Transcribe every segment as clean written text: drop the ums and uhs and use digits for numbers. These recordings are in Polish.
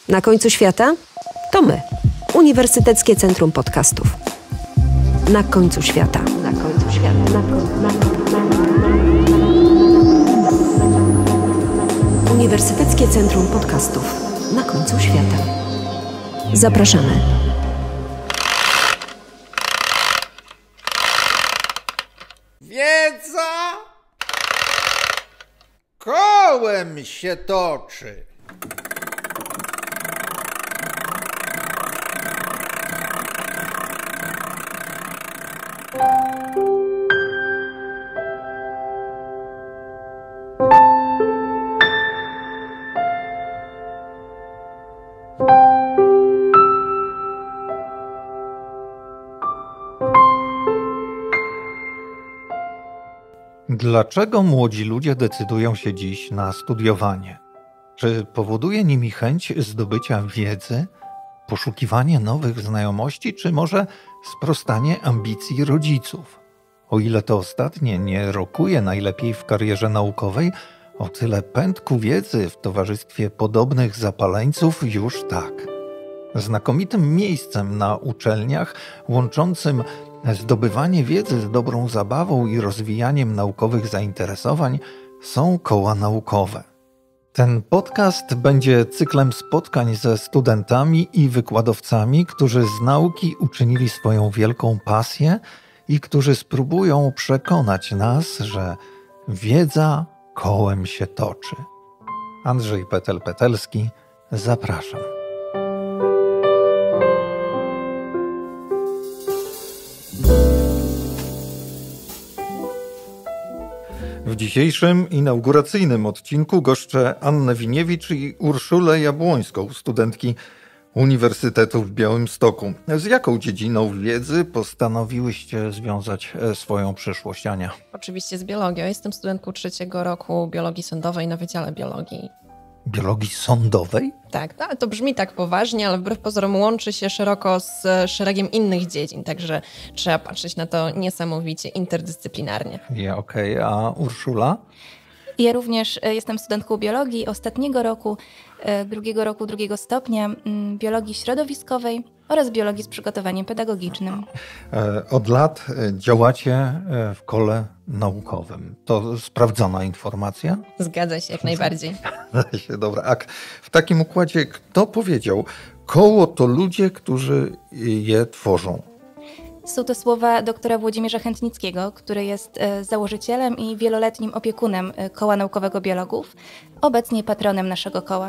Na końcu świata? To my, Uniwersyteckie Centrum Podcastów. Na końcu świata. Na końcu świata. Uniwersyteckie Centrum Podcastów. Na końcu świata. Zapraszamy. Wiedza kołem się toczy. Dlaczego młodzi ludzie decydują się dziś na studiowanie? Czy powoduje nimi chęć zdobycia wiedzy, poszukiwanie nowych znajomości, czy może sprostanie ambicji rodziców? O ile to ostatnie nie rokuje najlepiej w karierze naukowej, o tyle pęd wiedzy w towarzystwie podobnych zapaleńców już tak. Znakomitym miejscem na uczelniach, łączącym zdobywanie wiedzy z dobrą zabawą i rozwijaniem naukowych zainteresowań, są koła naukowe. Ten podcast będzie cyklem spotkań ze studentami i wykładowcami, którzy z nauki uczynili swoją wielką pasję i którzy spróbują przekonać nas, że wiedza kołem się toczy. Andrzej Petel-Petelski, zapraszam. W dzisiejszym inauguracyjnym odcinku goszczę Annę Winiewicz i Urszulę Jabłońską, studentki Uniwersytetu w Białymstoku. Z jaką dziedziną wiedzy postanowiłyście związać swoją przyszłość, Ania? Oczywiście z biologią. Jestem studentką 3. roku biologii sądowej na Wydziale Biologii. Biologii sądowej? Tak, no, ale to brzmi tak poważnie, ale wbrew pozorom łączy się szeroko z szeregiem innych dziedzin, także trzeba patrzeć na to niesamowicie interdyscyplinarnie. Okej. A Urszula? Ja również jestem studentką biologii ostatniego roku, drugiego stopnia biologii środowiskowej oraz biologii z przygotowaniem pedagogicznym. Od lat działacie w kole naukowym. To sprawdzona informacja? Zgadza się, jak najbardziej. Dobra, a w takim układzie kto powiedział, koło to ludzie, którzy je tworzą? Są to słowa doktora Włodzimierza Chętnickiego, który jest założycielem i wieloletnim opiekunem Koła Naukowego Biologów, obecnie patronem naszego koła.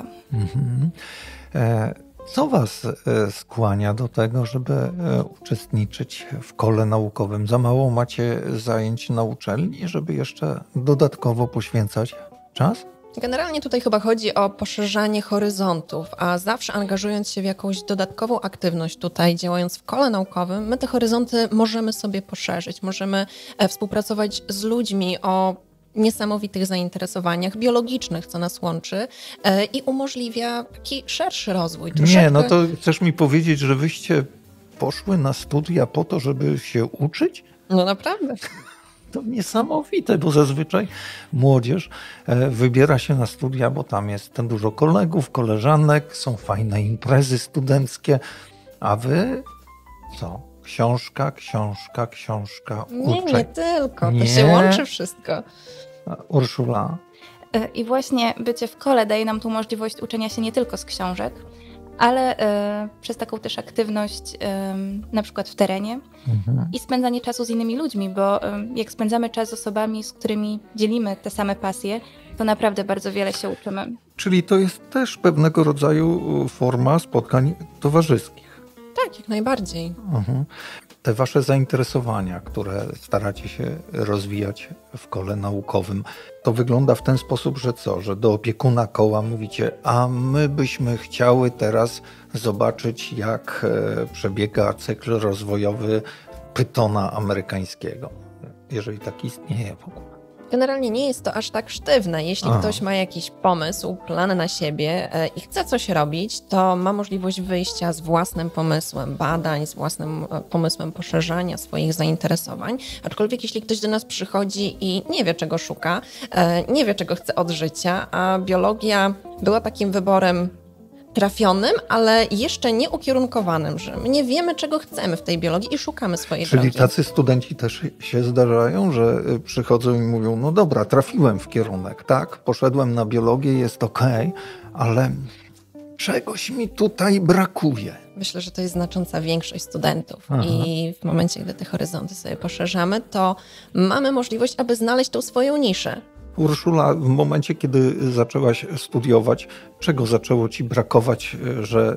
Co was skłania do tego, żeby uczestniczyć w kole naukowym? Za mało macie zajęć na uczelni, żeby jeszcze dodatkowo poświęcać czas? Generalnie tutaj chyba chodzi o poszerzanie horyzontów, a zawsze angażując się w jakąś dodatkową aktywność tutaj, działając w kole naukowym, my te horyzonty możemy sobie poszerzyć, możemy współpracować z ludźmi o niesamowitych zainteresowaniach biologicznych, co nas łączy i umożliwia taki szerszy rozwój. Nie, no to chcesz mi powiedzieć, że wyście poszły na studia po to, żeby się uczyć? No naprawdę. To niesamowite, bo zazwyczaj młodzież wybiera się na studia, bo tam jest dużo kolegów, koleżanek, są fajne imprezy studenckie, a wy co? Książka. Nie tylko, to się łączy wszystko. Urszula? I właśnie bycie w kole daje nam tu możliwość uczenia się nie tylko z książek, ale przez taką też aktywność na przykład w terenie i spędzanie czasu z innymi ludźmi, bo jak spędzamy czas z osobami, z którymi dzielimy te same pasje, to naprawdę bardzo wiele się uczymy. Czyli to jest też pewnego rodzaju forma spotkań towarzyskich. Tak, jak najbardziej. Te wasze zainteresowania, które staracie się rozwijać w kole naukowym, to wygląda w ten sposób, że co? Że do opiekuna koła mówicie, a my byśmy chciały teraz zobaczyć, jak przebiega cykl rozwojowy pytona amerykańskiego. Jeżeli tak istnieje w ogóle. Generalnie nie jest to aż tak sztywne. Jeśli ktoś ma jakiś pomysł, plan na siebie i chce coś robić, to ma możliwość wyjścia z własnym pomysłem badań, z własnym pomysłem poszerzania swoich zainteresowań. Aczkolwiek jeśli ktoś do nas przychodzi i nie wie, czego szuka, nie wie, czego chce od życia, a biologia była takim wyborem trafionym, ale jeszcze nie ukierunkowanym, że my nie wiemy, czego chcemy w tej biologii i szukamy swojej Czyli drogi. tacy studenci też się zdarzają, że przychodzą i mówią, no dobra, trafiłem w kierunek, tak, poszedłem na biologię, jest okej, ale czegoś mi tutaj brakuje. Myślę, że to jest znacząca większość studentów. Aha. I w momencie, gdy te horyzonty sobie poszerzamy, to mamy możliwość, aby znaleźć tą swoją niszę. Urszula, w momencie, kiedy zaczęłaś studiować, czego zaczęło ci brakować, że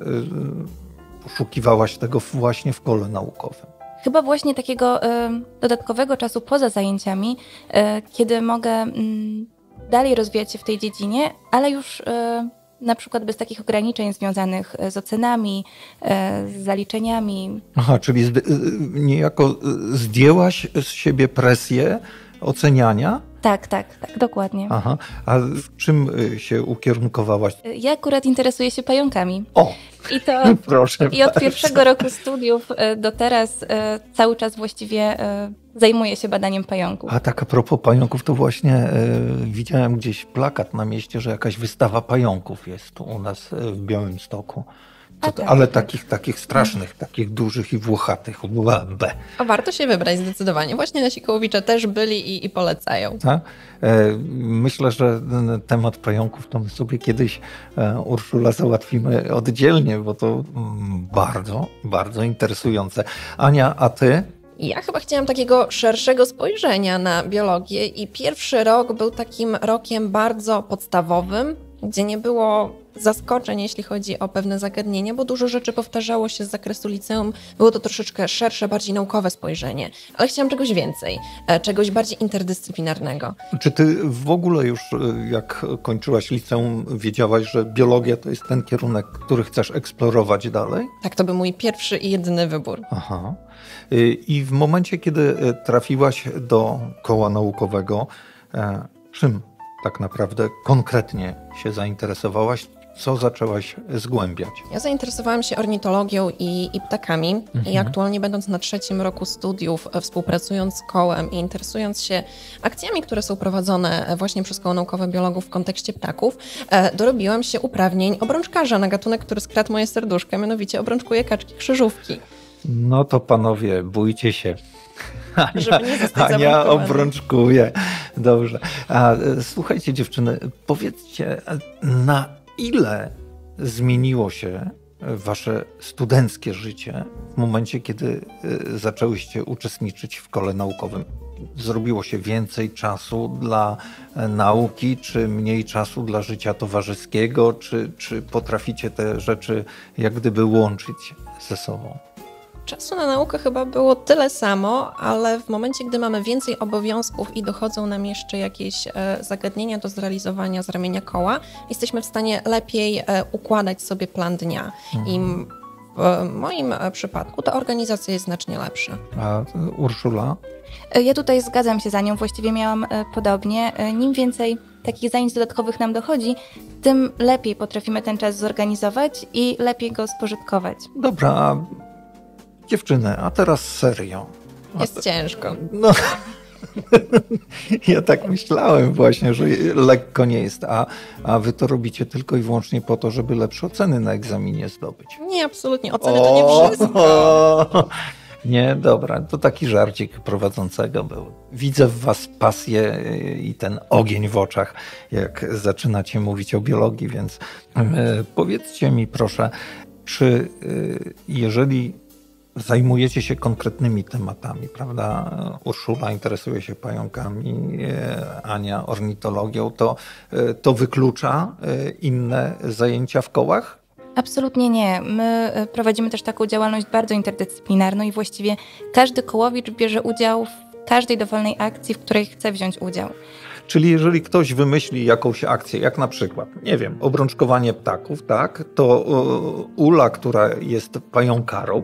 poszukiwałaś tego właśnie w kole naukowym? Chyba właśnie takiego dodatkowego czasu poza zajęciami, kiedy mogę dalej rozwijać się w tej dziedzinie, ale już na przykład bez takich ograniczeń związanych z ocenami, z zaliczeniami. Aha, czyli niejako zdjęłaś z siebie presję oceniania? Tak, dokładnie. Aha, a w czym się ukierunkowałaś? Ja akurat interesuję się pająkami. O, I to proszę i od pierwszego roku studiów do teraz cały czas właściwie zajmuję się badaniem pająków. A tak a propos pająków, to właśnie widziałem gdzieś plakat na mieście, że jakaś wystawa pająków jest tu u nas w Białymstoku. Ale takich strasznych, takich dużych i włochatych. Warto się wybrać zdecydowanie. Właśnie nasi Kołowicze też byli i polecają. Tak? Myślę, że temat pająków to my sobie kiedyś, Urszula, załatwimy oddzielnie, bo to bardzo, bardzo interesujące. Ania, a ty? Ja chyba chciałam takiego szerszego spojrzenia na biologię i pierwszy rok był takim rokiem bardzo podstawowym, gdzie nie było zaskoczeń, jeśli chodzi o pewne zagadnienia, bo dużo rzeczy powtarzało się z zakresu liceum. Było to troszeczkę szersze, bardziej naukowe spojrzenie, ale chciałam czegoś więcej, czegoś bardziej interdyscyplinarnego. Czy ty w ogóle już, jak kończyłaś liceum, wiedziałaś, że biologia to jest ten kierunek, który chcesz eksplorować dalej? Tak, to był mój pierwszy i jedyny wybór. Aha. I w momencie, kiedy trafiłaś do koła naukowego, czym tak naprawdę konkretnie się zainteresowałaś? Co zaczęłaś zgłębiać? Ja zainteresowałam się ornitologią i ptakami i aktualnie będąc na 3. roku studiów, współpracując z kołem i interesując się akcjami, które są prowadzone właśnie przez Koło Naukowe Biologów w kontekście ptaków, dorobiłam się uprawnień obrączkarza na gatunek, który skradł moje serduszko, mianowicie obrączkuję kaczki krzyżówki. No to panowie, bójcie się. Żeby nie zostać Ania zablokowany. obrączkuje. Dobrze. A słuchajcie dziewczyny, powiedzcie, na ile zmieniło się wasze studenckie życie w momencie, kiedy zaczęłyście uczestniczyć w kole naukowym? Zrobiło się więcej czasu dla nauki, czy mniej czasu dla życia towarzyskiego, czy potraficie te rzeczy jak gdyby łączyć ze sobą? Czasu na naukę chyba było tyle samo, ale w momencie, gdy mamy więcej obowiązków i dochodzą nam jeszcze jakieś zagadnienia do zrealizowania z ramienia koła, jesteśmy w stanie lepiej układać sobie plan dnia. I w moim przypadku ta organizacja jest znacznie lepsza. A Urszula? Ja tutaj zgadzam się za nią, właściwie miałam podobnie. Im więcej takich zajęć dodatkowych nam dochodzi, tym lepiej potrafimy ten czas zorganizować i lepiej go spożytkować. Dobra, a dziewczyny, a teraz serio. Jest ciężko. No, ja tak myślałem właśnie, że lekko nie jest, a wy to robicie tylko i wyłącznie po to, żeby lepsze oceny na egzaminie zdobyć. Nie, absolutnie. Oceny to nie wszystko. Nie, dobra, to taki żarcik prowadzącego był. Widzę w was pasję i ten ogień w oczach, jak zaczynacie mówić o biologii, więc powiedzcie mi proszę, czy jeżeli zajmujecie się konkretnymi tematami, prawda? Urszula interesuje się pająkami, Ania ornitologią, to wyklucza inne zajęcia w kołach? Absolutnie nie. My prowadzimy też taką działalność bardzo interdyscyplinarną i właściwie każdy kołowicz bierze udział w każdej dowolnej akcji, w której chce wziąć udział. Czyli jeżeli ktoś wymyśli jakąś akcję, jak na przykład, nie wiem, obrączkowanie ptaków, tak, to Ula, która jest pająkarą,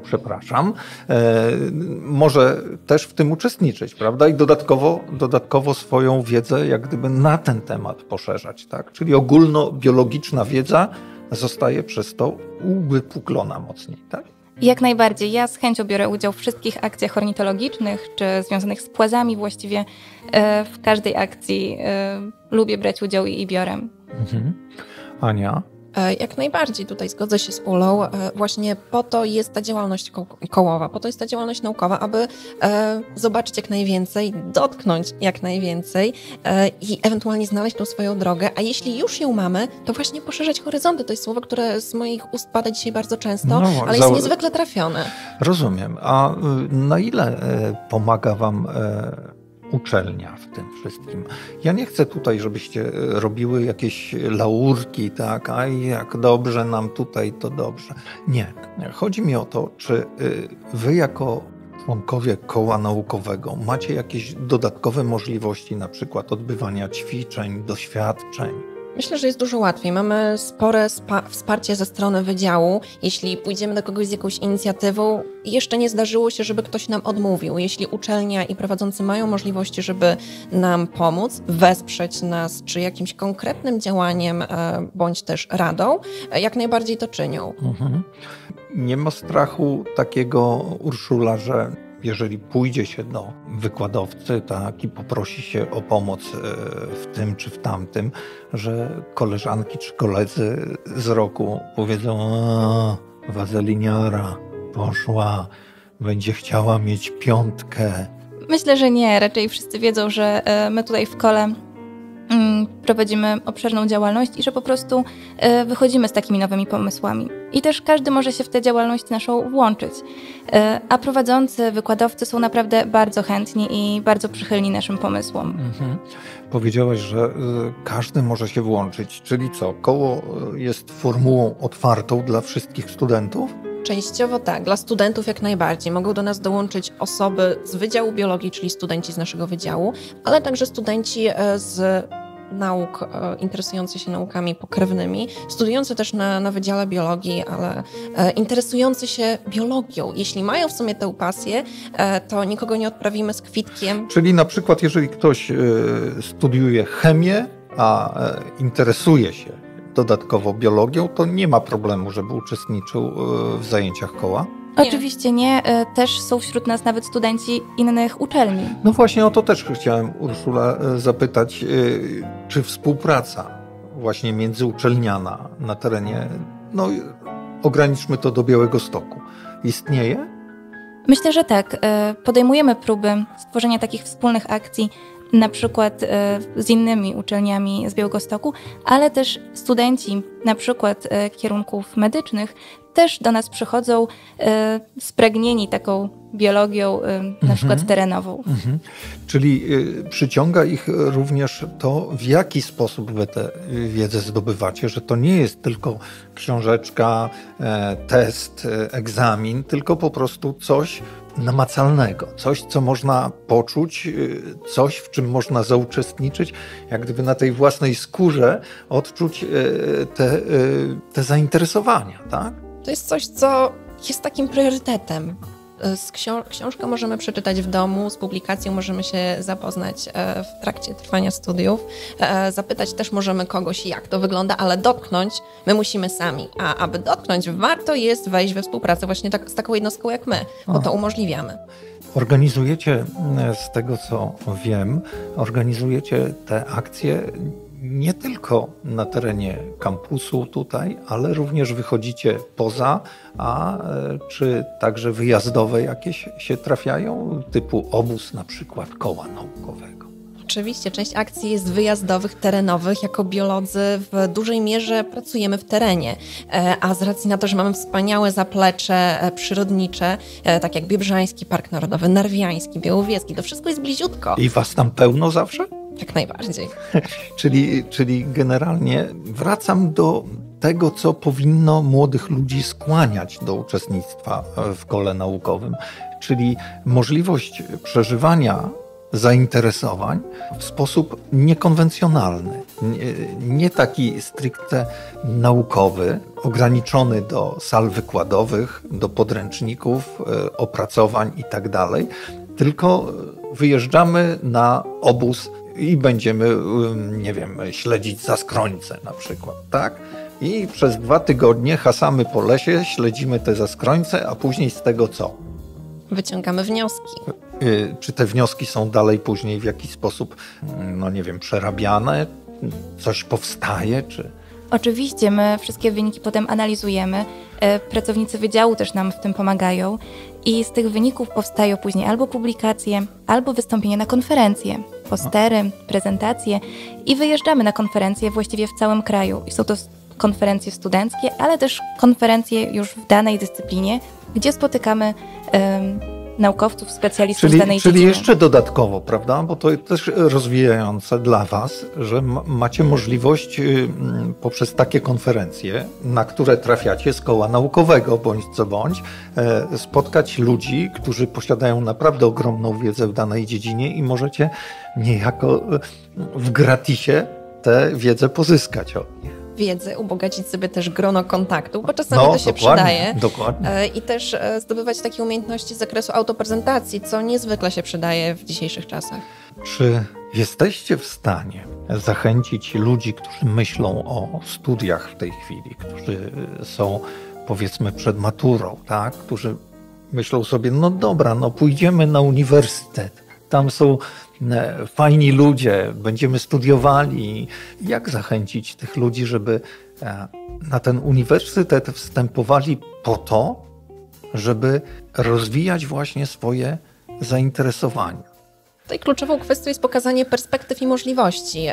może też w tym uczestniczyć, prawda? I dodatkowo swoją wiedzę jak gdyby na ten temat poszerzać, tak? Czyli ogólnobiologiczna wiedza zostaje przez to uwypuklona mocniej, tak? Jak najbardziej. Ja z chęcią biorę udział w wszystkich akcjach ornitologicznych, czy związanych z płazami właściwie. W każdej akcji lubię brać udział i biorę. Ania? Jak najbardziej tutaj zgodzę się z Ulą. Właśnie po to jest ta działalność kołowa, po to jest ta działalność naukowa, aby zobaczyć jak najwięcej, dotknąć jak najwięcej i ewentualnie znaleźć tą swoją drogę, a jeśli już ją mamy, to właśnie poszerzać horyzonty. To jest słowo, które z moich ust pada dzisiaj bardzo często, ale jest niezwykle trafione. Rozumiem. A na ile pomaga wam uczelnia w tym wszystkim? Ja nie chcę tutaj, żebyście robiły jakieś laurki, tak, a jak dobrze nam tutaj, to dobrze. Nie. Chodzi mi o to, czy wy jako członkowie koła naukowego macie jakieś dodatkowe możliwości, na przykład odbywania ćwiczeń, doświadczeń? Myślę, że jest dużo łatwiej. Mamy spore wsparcie ze strony wydziału. Jeśli pójdziemy do kogoś z jakąś inicjatywą, jeszcze nie zdarzyło się, żeby ktoś nam odmówił. Jeśli uczelnia i prowadzący mają możliwości, żeby nam pomóc, wesprzeć nas, czy jakimś konkretnym działaniem, bądź też radą, jak najbardziej to czynią. Nie ma strachu takiego, Urszula, że jeżeli pójdzie się do wykładowcy, tak, i poprosi się o pomoc w tym czy w tamtym, że koleżanki czy koledzy z roku powiedzą: wazeliniara poszła, będzie chciała mieć 5. Myślę, że nie. Raczej wszyscy wiedzą, że my tutaj w kole prowadzimy obszerną działalność i że po prostu wychodzimy z takimi nowymi pomysłami. I też każdy może się w tę działalność naszą włączyć. A prowadzący, wykładowcy są naprawdę bardzo chętni i bardzo przychylni naszym pomysłom. Powiedziałaś, że każdy może się włączyć, czyli co? Koło jest formułą otwartą dla wszystkich studentów? Częściowo tak, dla studentów jak najbardziej. Mogą do nas dołączyć osoby z Wydziału Biologii, czyli studenci z naszego wydziału, ale także studenci z nauk, interesujący się naukami pokrewnymi, studiujący też na Wydziale Biologii, ale interesujący się biologią. Jeśli mają w sumie tę pasję, to nikogo nie odprawimy z kwitkiem. Czyli na przykład jeżeli ktoś studiuje chemię, a interesuje się dodatkowo biologią, to nie ma problemu, żeby uczestniczył w zajęciach koła? Nie. Oczywiście nie. Też są wśród nas nawet studenci innych uczelni. No właśnie o to też chciałem, Urszula, zapytać. Czy współpraca właśnie międzyuczelniana na terenie, no ograniczmy to do Białegostoku, istnieje? Myślę, że tak. Podejmujemy próby stworzenia takich wspólnych akcji, na przykład z innymi uczelniami z Białegostoku, ale też studenci na przykład kierunków medycznych też do nas przychodzą spragnieni taką biologią na przykład terenową. Czyli przyciąga ich również to, w jaki sposób wy tę wiedzę zdobywacie, że to nie jest tylko książeczka, test, egzamin, tylko po prostu coś namacalnego, coś, co można poczuć, coś, w czym można zauczestniczyć, jak gdyby na tej własnej skórze odczuć te zainteresowania, tak? To jest coś, co jest takim priorytetem. Książkę możemy przeczytać w domu, z publikacją możemy się zapoznać w trakcie trwania studiów. Zapytać też możemy kogoś, jak to wygląda, ale dotknąć my musimy sami. A aby dotknąć, warto jest wejść we współpracę właśnie z taką jednostką jak my, bo to umożliwiamy. Organizujecie, z tego co wiem, organizujecie te akcje nie tylko na terenie kampusu tutaj, ale również wychodzicie poza, a czy także wyjazdowe jakieś się trafiają, typu obóz na przykład koła naukowego? Oczywiście, część akcji jest wyjazdowych, terenowych. Jako biolodzy w dużej mierze pracujemy w terenie, a z racji na to, że mamy wspaniałe zaplecze przyrodnicze, tak jak Biebrzański Park Narodowy, Narwiański, Białowieski, to wszystko jest bliziutko. I was tam pełno zawsze? Jak najbardziej. Czyli generalnie wracam do tego, co powinno młodych ludzi skłaniać do uczestnictwa w kole naukowym, czyli możliwość przeżywania zainteresowań w sposób niekonwencjonalny, nie taki stricte naukowy, ograniczony do sal wykładowych, do podręczników, opracowań itd., tylko wyjeżdżamy na obóz i będziemy, nie wiem, śledzić zaskrońce na przykład, tak? I przez 2 tygodnie hasamy po lesie, śledzimy te zaskrońce, a później z tego co? Wyciągamy wnioski. Czy te wnioski są dalej później w jakiś sposób, no nie wiem, przerabiane? Coś powstaje, czy... Oczywiście, my wszystkie wyniki potem analizujemy. Pracownicy wydziału też nam w tym pomagają i z tych wyników powstają później albo publikacje, albo wystąpienie na konferencje, postery, prezentacje i wyjeżdżamy na konferencje właściwie w całym kraju. I są to konferencje studenckie, ale też konferencje już w danej dyscyplinie, gdzie spotykamy naukowców, specjalistów z danej Czyli dziedziny. jeszcze dodatkowo, prawda, bo to też rozwijające dla Was, że macie możliwość poprzez takie konferencje, na które trafiacie z koła naukowego, bądź co bądź, spotkać ludzi, którzy posiadają naprawdę ogromną wiedzę w danej dziedzinie i możecie niejako w gratisie tę wiedzę pozyskać od nich. Wiedzy, ubogacić sobie też grono kontaktów, bo czasami to się przydaje. Dokładnie. I też zdobywać takie umiejętności z zakresu autoprezentacji, co niezwykle się przydaje w dzisiejszych czasach. Czy jesteście w stanie zachęcić ludzi, którzy myślą o studiach w tej chwili, którzy są powiedzmy przed maturą, tak? Którzy myślą sobie, no dobra, no pójdziemy na uniwersytet, tam są fajni ludzie, będziemy studiowali. Jak zachęcić tych ludzi, żeby na ten uniwersytet wstępowali po to, żeby rozwijać właśnie swoje zainteresowania? Tutaj kluczową kwestią jest pokazanie perspektyw i możliwości.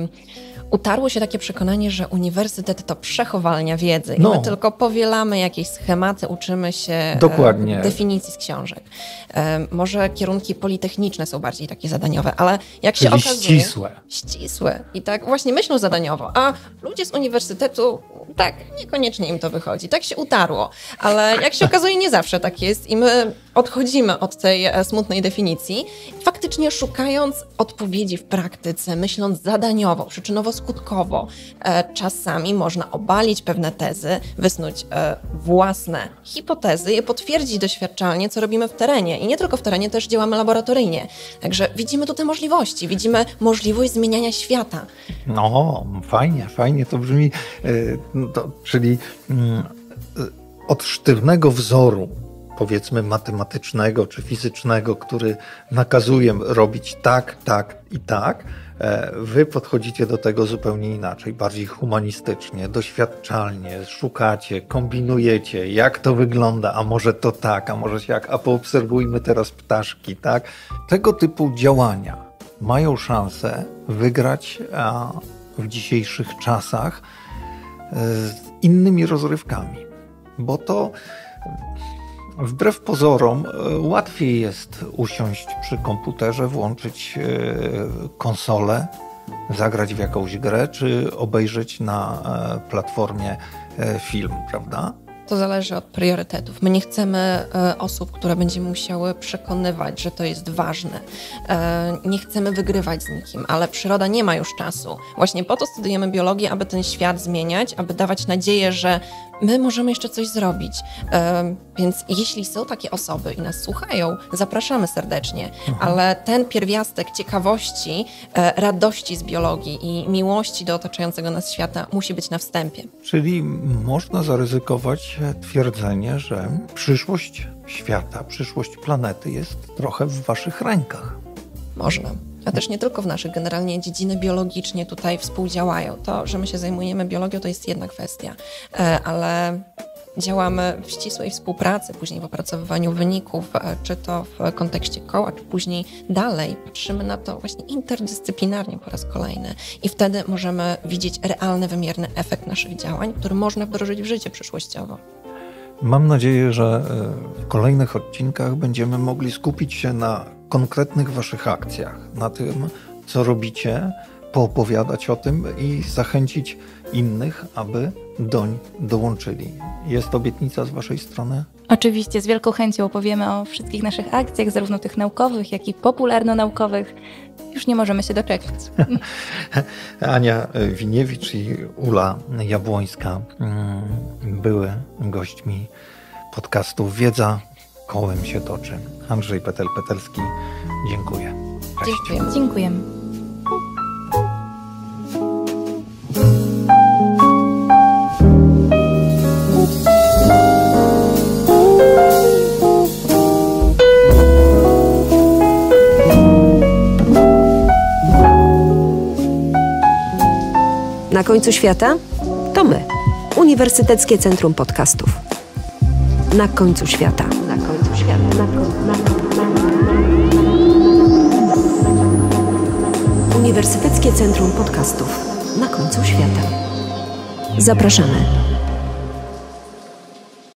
Utarło się takie przekonanie, że uniwersytet to przechowalnia wiedzy i my tylko powielamy jakieś schematy, uczymy się definicji z książek. Może kierunki politechniczne są bardziej takie zadaniowe, ale jak się okazuje... Ścisłe. I tak właśnie myślą zadaniowo, a ludzie z uniwersytetu, tak, niekoniecznie im to wychodzi. Tak się utarło, ale jak się okazuje, nie zawsze tak jest i my odchodzimy od tej smutnej definicji, faktycznie szukając odpowiedzi w praktyce, myśląc zadaniowo, przyczynowo-skutkowo. Czasami można obalić pewne tezy, wysnuć własne hipotezy, je potwierdzić doświadczalnie, co robimy w terenie. I nie tylko w terenie, też działamy laboratoryjnie. Także widzimy tutaj możliwości, widzimy możliwość zmieniania świata. No, fajnie to brzmi. Czyli od sztywnego wzoru, powiedzmy matematycznego czy fizycznego, który nakazuje robić tak, tak i tak, wy podchodzicie do tego zupełnie inaczej, bardziej humanistycznie, doświadczalnie, szukacie, kombinujecie, jak to wygląda, a może to tak, a może siak, a poobserwujmy teraz ptaszki, tak? Tego typu działania mają szansę wygrać w dzisiejszych czasach z innymi rozrywkami, bo to wbrew pozorom łatwiej jest usiąść przy komputerze, włączyć konsolę, zagrać w jakąś grę, czy obejrzeć na platformie film, prawda? To zależy od priorytetów. My nie chcemy osób, które będziemy musiały przekonywać, że to jest ważne. Nie chcemy wygrywać z nikim, ale przyroda nie ma już czasu. Właśnie po to studiujemy biologię, aby ten świat zmieniać, aby dawać nadzieję, że my możemy jeszcze coś zrobić. Więc jeśli są takie osoby i nas słuchają, zapraszamy serdecznie. Ale ten pierwiastek ciekawości, radości z biologii i miłości do otaczającego nas świata musi być na wstępie. Czyli można zaryzykować twierdzenie, że przyszłość świata, przyszłość planety jest trochę w waszych rękach. Można. A też nie tylko w naszych, generalnie dziedziny biologicznie tutaj współdziałają. To, że my się zajmujemy biologią, to jest jedna kwestia, ale działamy w ścisłej współpracy, później w opracowywaniu wyników, czy to w kontekście koła, czy później dalej. Patrzymy na to właśnie interdyscyplinarnie po raz kolejny i wtedy możemy widzieć realny, wymierny efekt naszych działań, który można wdrożyć w życie przyszłościowo. Mam nadzieję, że w kolejnych odcinkach będziemy mogli skupić się na konkretnych waszych akcjach, na tym, co robicie, poopowiadać o tym i zachęcić innych, aby doń dołączyli. Jest obietnica z waszej strony? Oczywiście, z wielką chęcią opowiemy o wszystkich naszych akcjach, zarówno tych naukowych, jak i popularno-naukowych. Już nie możemy się doczekać. Ania Winiewicz i Ula Jabłońska były gośćmi podcastu Wiedza kołem się toczy. Andrzej Petel-Petelski, dziękuję. Cześć. Dziękujemy. Dziękujemy. Na końcu świata Uniwersyteckie Centrum Podcastów. Na końcu świata. Na końcu świata. Uniwersyteckie Centrum Podcastów. Na końcu świata. Zapraszamy.